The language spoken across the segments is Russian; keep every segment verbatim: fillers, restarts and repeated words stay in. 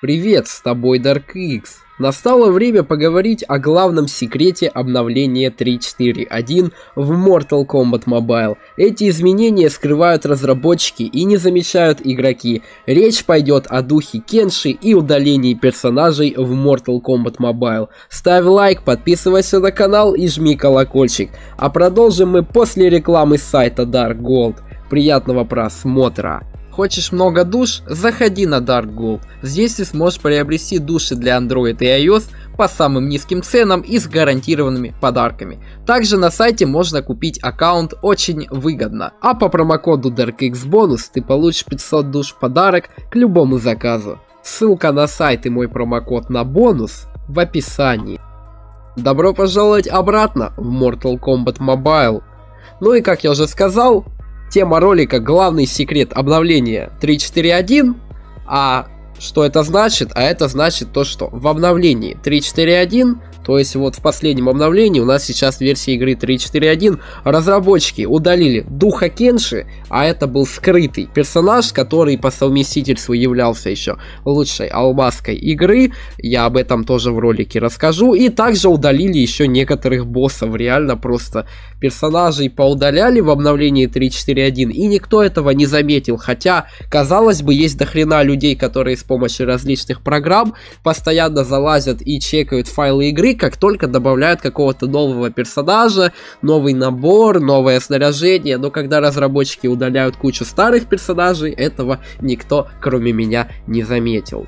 Привет, с тобой DarkX. Настало время поговорить о главном секрете обновления три точка четыре точка один в Mortal Kombat Mobile. Эти изменения скрывают разработчики и не замечают игроки. Речь пойдет о духе Кенши и удалении персонажей в Mortal Kombat Mobile. Ставь лайк, подписывайся на канал и жми колокольчик. А продолжим мы после рекламы сайта Dark Gold. Приятного просмотра! Хочешь много душ? Заходи на Dark Gold. Здесь ты сможешь приобрести души для Android и iOS по самым низким ценам и с гарантированными подарками. Также на сайте можно купить аккаунт очень выгодно. А по промокоду DarkX бонус ты получишь пятьсот душ в подарок к любому заказу. Ссылка на сайт и мой промокод на бонус в описании. Добро пожаловать обратно в Mortal Kombat Mobile. Ну и как я уже сказал, тема ролика — главный секрет обновления три точка четыре точка один. А что это значит? А это значит то, что в обновлении три точка четыре точка один, то есть вот в последнем обновлении, у нас сейчас версия игры три точка четыре точка один, разработчики удалили духа Кенши, а это был скрытый персонаж, который по совместительству являлся еще лучшей алмазкой игры. Я об этом тоже в ролике расскажу. И также удалили еще некоторых боссов. Реально просто персонажей поудаляли в обновлении три точка четыре точка один, и никто этого не заметил. Хотя, казалось бы, есть дохрена людей, которые с помощью различных программ постоянно залазят и чекают файлы игры, как только добавляют какого-то нового персонажа, новый набор, новое снаряжение. Но когда разработчики удаляют кучу старых персонажей, этого никто, кроме меня, не заметил.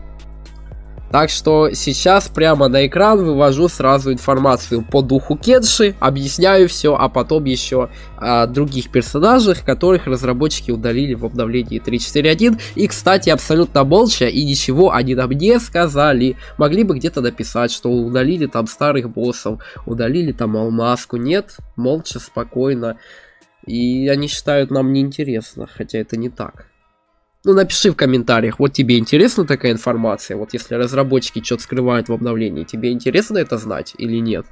Так что сейчас прямо на экран вывожу сразу информацию по духу Кенши, объясняю все, а потом еще о других персонажах, которых разработчики удалили в обновлении три точка четыре точка один. И, кстати, абсолютно молча, и ничего они нам не сказали. Могли бы где-то написать, что удалили там старых боссов, удалили там алмазку. Нет, молча, спокойно. И они считают, нам неинтересно, хотя это не так. Ну, напиши в комментариях, вот тебе интересна такая информация? Вот если разработчики что-то скрывают в обновлении, тебе интересно это знать или нет?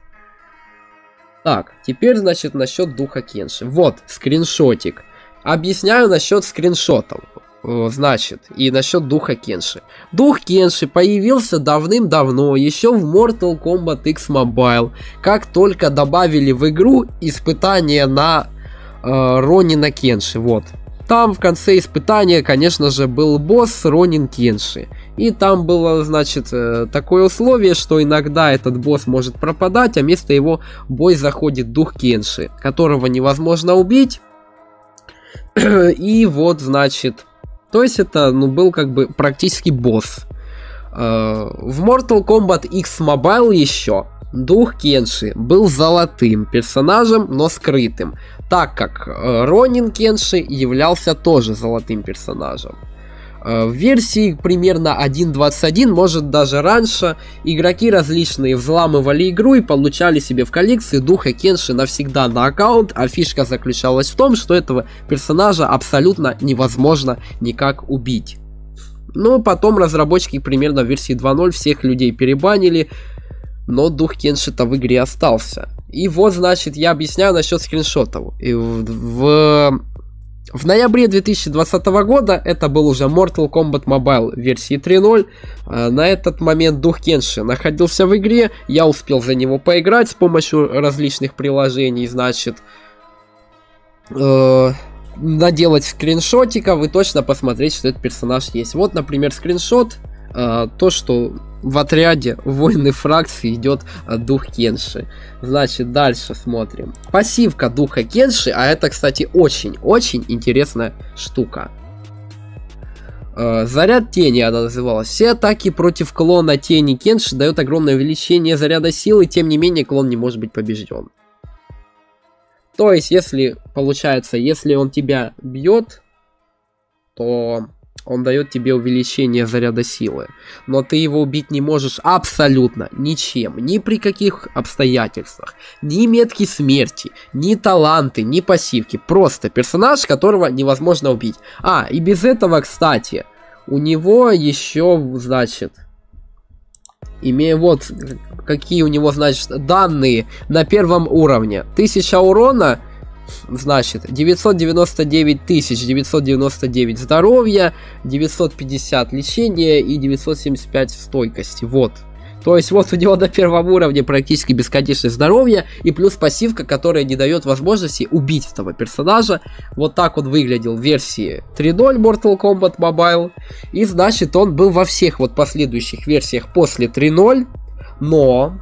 Так, теперь, значит, насчет духа Кенши. Вот, скриншотик. Объясняю насчет скриншотов. Значит, и насчет духа Кенши. Дух Кенши появился давным-давно, еще в Mortal Kombat X Mobile. Как только добавили в игру испытания на э, Ронина Кенши, вот. Там в конце испытания, конечно же, был босс Ронин Кенши. И там было, значит, такое условие, что иногда этот босс может пропадать, а вместо его в бой заходит дух Кенши, которого невозможно убить. И вот, значит, то есть это, ну, был как бы практически босс. В Mortal Kombat X Mobile еще дух Кенши был золотым персонажем, но скрытым, так как э, Ронин Кенши являлся тоже золотым персонажем. Э, в версии примерно один точка двадцать один, может даже раньше, игроки различные взламывали игру и получали себе в коллекции духа Кенши навсегда на аккаунт, а фишка заключалась в том, что этого персонажа абсолютно невозможно никак убить. Но потом разработчики примерно в версии два точка ноль всех людей перебанили, но дух Кенши-то в игре остался. И вот, значит, я объясняю насчет скриншотов. И в, в, в ноябре две тысячи двадцатого года, это был уже Mortal Kombat Mobile версии три точка ноль, на этот момент дух Кенши находился в игре, я успел за него поиграть с помощью различных приложений, значит, э, наделать скриншотиков и точно посмотреть, что этот персонаж есть. Вот, например, скриншот, э, то, что в отряде воины фракции идет дух Кенши. Значит, дальше смотрим. Пассивка духа Кенши, а это, кстати, очень-очень интересная штука. Заряд тени она называлась. Все атаки против клона тени Кенши дают огромное увеличение заряда силы, тем не менее клон не может быть побежден. То есть, если, получается, если он тебя бьет, то он дает тебе увеличение заряда силы. Но ты его убить не можешь абсолютно ничем. Ни при каких обстоятельствах. Ни метки смерти, ни таланты, ни пассивки. Просто персонаж, которого невозможно убить. А, и без этого, кстати, у него еще, значит, имея вот какие у него, значит, данные на первом уровне. Тысяча урона значит, девятьсот девяносто девять тысяч девятьсот девяносто девять здоровья, девятьсот пятьдесят лечения и девятьсот семьдесят пять стойкости. Вот. То есть вот у него на первом уровне практически бесконечное здоровье и плюс пассивка, которая не дает возможности убить этого персонажа. Вот так он выглядел в версии три ноль Mortal Kombat Mobile. И значит он был во всех вот последующих версиях после три ноль. Но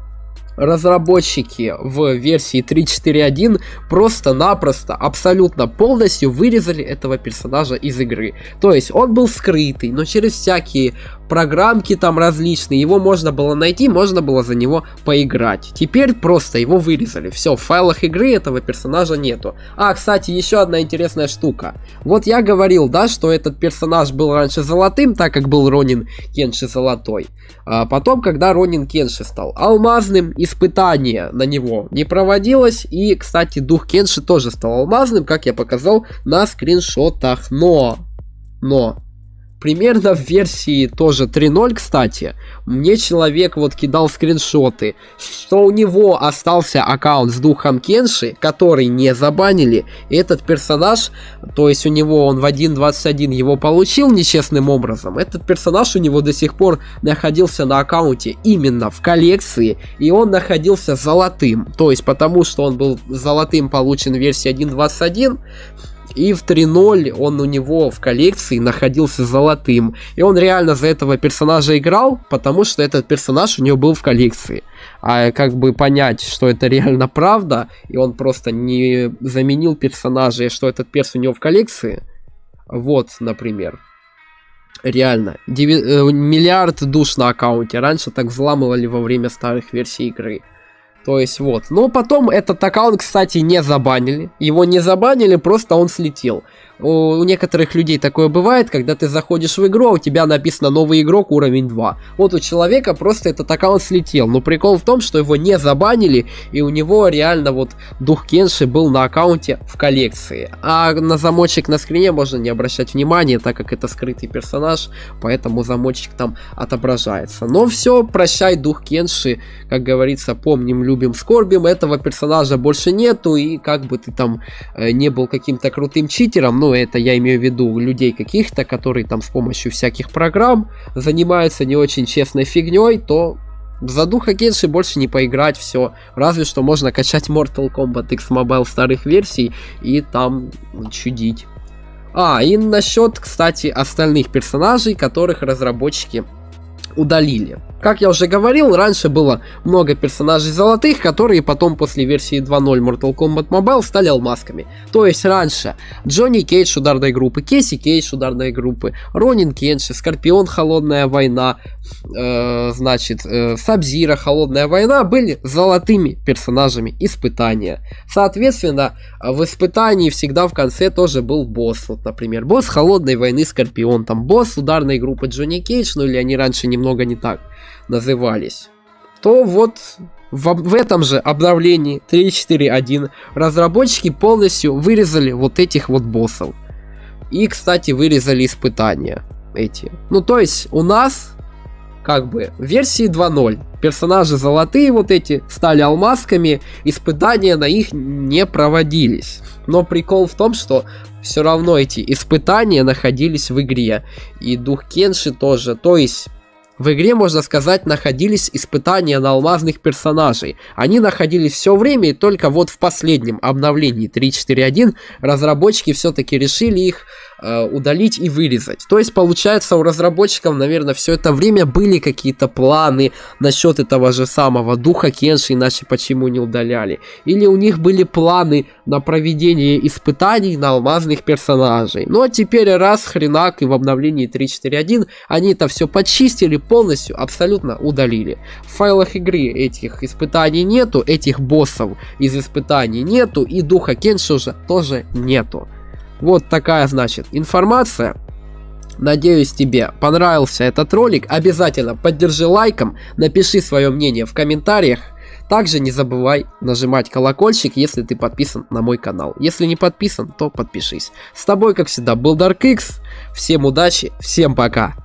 разработчики в версии три четыре один просто-напросто, абсолютно полностью вырезали этого персонажа из игры. То есть он был скрытый, но через всякие программки там различные его можно было найти, можно было за него поиграть. Теперь просто его вырезали. Все, в файлах игры этого персонажа нету. А, кстати, еще одна интересная штука. Вот я говорил, да, что этот персонаж был раньше золотым, так как был Ронин Кенши золотой. А потом, когда Ронин Кенши стал алмазным, испытание на него не проводилось. И, кстати, дух Кенши тоже стал алмазным, как я показал на скриншотах. Но, но... примерно в версии тоже три ноль, кстати, мне человек вот кидал скриншоты, что у него остался аккаунт с духом Кенши, который не забанили. И этот персонаж, то есть у него он в один двадцать один его получил нечестным образом. Этот персонаж у него до сих пор находился на аккаунте именно в коллекции, и он находился золотым. То есть потому что он был золотым получен в версии один двадцать один. И в три ноль он у него в коллекции находился золотым. И он реально за этого персонажа играл, потому что этот персонаж у него был в коллекции. А как бы понять, что это реально правда, и он просто не заменил персонажа, и что этот перс у него в коллекции. Вот, например. Реально. Деви- э, миллиард душ на аккаунте. Раньше так взламывали во время старых версий игры. То есть вот. Но потом этот аккаунт, кстати, не забанили. Его не забанили, просто он слетел. У, у некоторых людей такое бывает, когда ты заходишь в игру, а у тебя написано новый игрок уровень два. Вот у человека просто этот аккаунт слетел. Но прикол в том, что его не забанили, и у него реально вот дух Кенши был на аккаунте в коллекции. А на замочек на скрине можно не обращать внимания, так как это скрытый персонаж, поэтому замочек там отображается. Но все, прощай, дух Кенши, как говорится, помним, любим, скорбим, этого персонажа больше нету, и как бы ты там э, не был каким-то крутым читером, ну это я имею в виду людей каких-то, которые там с помощью всяких программ занимаются не очень честной фигней, то за духа Кенши больше не поиграть, все. Разве что можно качать Mortal Kombat X Mobile старых версий и там чудить. А, и насчет, кстати, остальных персонажей, которых разработчики удалили. Как я уже говорил, раньше было много персонажей золотых, которые потом после версии два ноль Mortal Kombat Mobile стали алмазками. То есть раньше Джонни Кейдж ударной группы, Кейси Кейдж ударной группы, Ронин Кенши, Скорпион Холодная война, э, значит, э, Сабзира Холодная война были золотыми персонажами испытания. Соответственно, в испытании всегда в конце тоже был босс. Вот, например, босс Холодной войны Скорпион, там босс ударной группы Джонни Кейдж, ну или они раньше немного не так назывались, то вот в, в этом же обновлении три четыре один разработчики полностью вырезали вот этих вот боссов. И, кстати, вырезали испытания эти. Ну, то есть у нас как бы в версии два ноль персонажи золотые вот эти стали алмазками, испытания на их не проводились. Но прикол в том, что все равно эти испытания находились в игре. И дух Кенши тоже, то есть в игре, можно сказать, находились испытания на алмазных персонажей. Они находились все время, и только вот в последнем обновлении три четыре один разработчики все-таки решили их э, удалить и вырезать. То есть, получается, у разработчиков, наверное, все это время были какие-то планы насчет этого же самого духа Кенши, иначе почему не удаляли. Или у них были планы на проведение испытаний на алмазных персонажей. Ну а теперь раз, хренак, и в обновлении три четыре один они это все почистили, полностью, абсолютно удалили. В файлах игры этих испытаний нету, этих боссов из испытаний нету, и духа Кенши уже тоже нету. Вот такая, значит, информация. Надеюсь, тебе понравился этот ролик. Обязательно поддержи лайком, напиши свое мнение в комментариях. Также не забывай нажимать колокольчик, если ты подписан на мой канал. Если не подписан, то подпишись. С тобой, как всегда, был DarkX. Всем удачи, всем пока.